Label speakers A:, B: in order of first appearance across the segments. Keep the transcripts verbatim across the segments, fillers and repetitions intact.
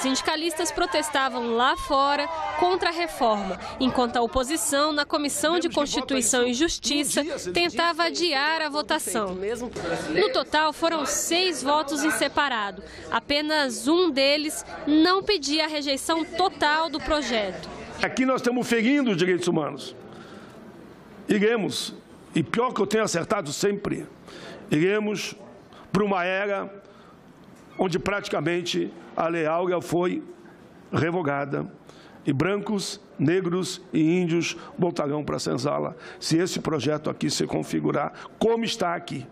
A: sindicalistas protestavam lá fora contra a reforma, enquanto a oposição na Comissão de Constituição e Justiça tentava adiar a votação. No total, foram seis votos em separado. Apenas um deles não pedia a rejeição total do projeto.
B: Aqui nós estamos ferindo os direitos humanos. Iremos, e pior que eu tenho acertado sempre, iremos para uma era onde praticamente a Lei Áurea foi revogada e brancos, negros e índios voltarão para a senzala se esse projeto aqui se configurar como está aqui.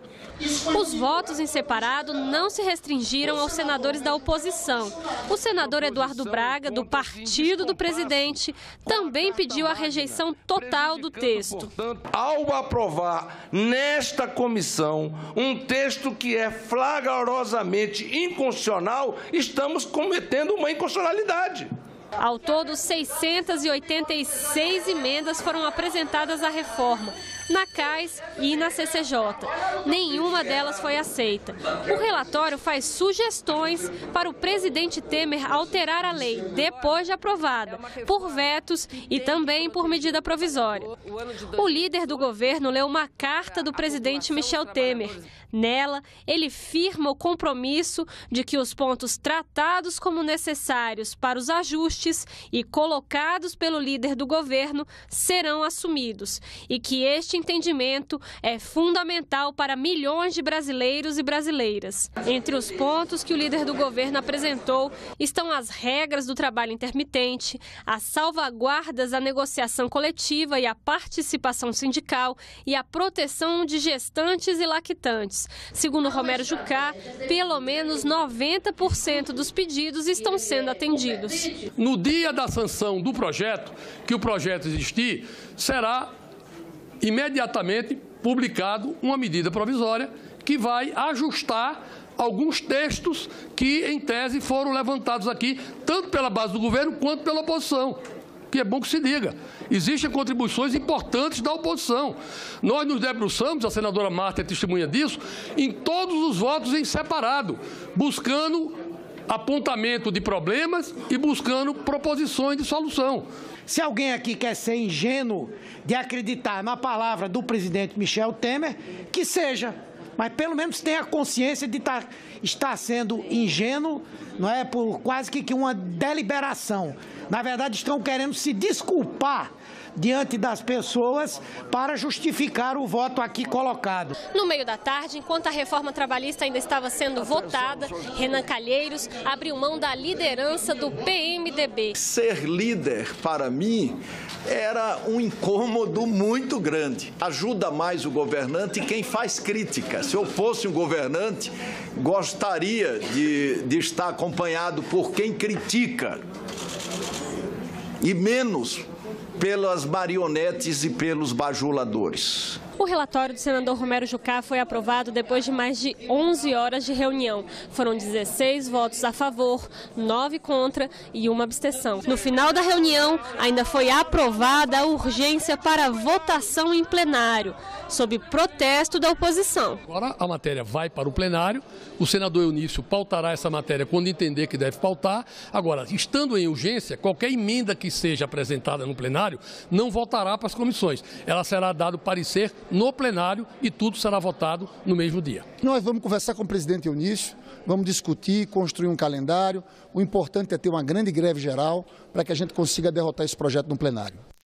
A: Os votos em separado não se restringiram aos senadores da oposição. O senador Eduardo Braga, do partido do presidente, também pediu a rejeição total do texto.
C: Ao aprovar nesta comissão um texto que é flagrosamente inconstitucional, estamos cometendo uma inconstitucionalidade.
A: Ao todo, seiscentas e oitenta e seis emendas foram apresentadas à reforma, na C A S e na C C J. Nenhuma delas foi aceita. O relatório faz sugestões para o presidente Temer alterar a lei depois de aprovada, por vetos e também por medida provisória. O líder do governo leu uma carta do presidente Michel Temer. Nela, ele firma o compromisso de que os pontos tratados como necessários para os ajustes e colocados pelo líder do governo serão assumidos e que este entendimento é fundamental para milhões de brasileiros e brasileiras. Entre os pontos que o líder do governo apresentou estão as regras do trabalho intermitente, as salvaguardas à negociação coletiva e à participação sindical e a proteção de gestantes e lactantes. Segundo Romero Jucá, pelo menos noventa por cento dos pedidos estão sendo atendidos.
D: No dia da sanção do projeto, que o projeto existir, será imediatamente publicado uma medida provisória que vai ajustar alguns textos que, em tese, foram levantados aqui, tanto pela base do governo quanto pela oposição. Que é bom que se diga. Existem contribuições importantes da oposição. Nós nos debruçamos, a senadora Marta é testemunha disso, em todos os votos em separado, buscando apontamento de problemas e buscando proposições de solução.
E: Se alguém aqui quer ser ingênuo de acreditar na palavra do presidente Michel Temer, que seja, mas pelo menos tenha consciência de estar, estar sendo ingênuo, não é, por quase que uma deliberação. Na verdade, estão querendo se desculpar diante das pessoas para justificar o voto aqui colocado.
A: No meio da tarde, enquanto a reforma trabalhista ainda estava sendo votada, Renan Calheiros abriu mão da liderança do P M D B.
F: Ser líder, para mim, era um incômodo muito grande. Ajuda mais o governante quem faz crítica. Se eu fosse um governante, gostaria de, de estar acompanhado por quem critica e menos pelas marionetes e pelos bajuladores.
A: O relatório do senador Romero Jucá foi aprovado depois de mais de onze horas de reunião. Foram dezesseis votos a favor, nove contra e uma abstenção. No final da reunião, ainda foi aprovada a urgência para votação em plenário, sob protesto da oposição.
D: Agora a matéria vai para o plenário, o senador Eunício pautará essa matéria quando entender que deve pautar. Agora, estando em urgência, qualquer emenda que seja apresentada no plenário não voltará para as comissões. Ela será dado parecer no plenário e tudo será votado no mesmo dia.
G: Nós vamos conversar com o presidente Eunício, vamos discutir, construir um calendário. O importante é ter uma grande greve geral para que a gente consiga derrotar esse projeto no plenário.